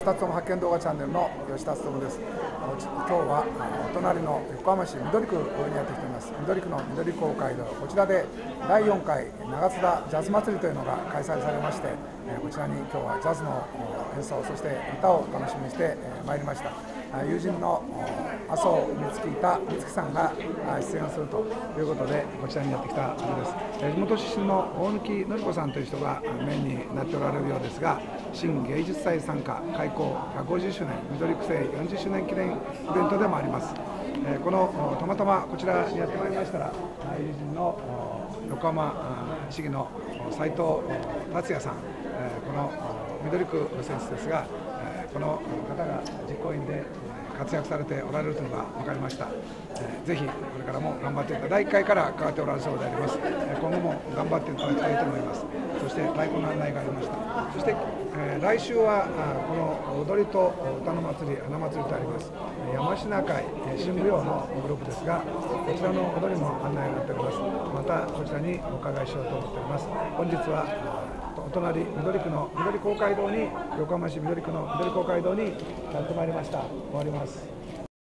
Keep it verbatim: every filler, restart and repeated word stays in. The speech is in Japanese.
吉田発見動画チャンネルの吉田勉です。今日はお隣の横浜市緑区にやってきています。緑区の緑公会堂、こちらでだいよんかい長津田ジャズ祭りというのが開催されまして、こちらに今日はジャズの演奏、そして歌を楽しみにしてまいりました。友人の麻生美月田美月さんが出演するということでこちらにやってきたわけです。地元出身の大貫典子さんという人がメインになっておられるようですが、新芸術祭参加開校ひゃくごじゅっしゅうねん緑区政よんじゅっしゅうねん記念イベントでもあります。このたまたまこちらにやってまいりましたら、友人の横浜市議の斉藤達也さん、この緑区選手ですが、この方が実行委員で活躍されておられるというのが分かりました。ぜひこれからも頑張っていただき、だいいっかいから関わっておられるそうであります。今後も頑張っていただきたいと思います。そして太鼓の案内がありました。そして、えー、来週はこの踊りと歌の祭り、花祭りとあります山科会新舞踊のグループですが、こちらの踊りも案内がなっております。またこちらにお伺いしようと思っております。本日はお隣緑区の緑公会堂に、横浜市緑区の緑公会堂にやってまいりました。終わります。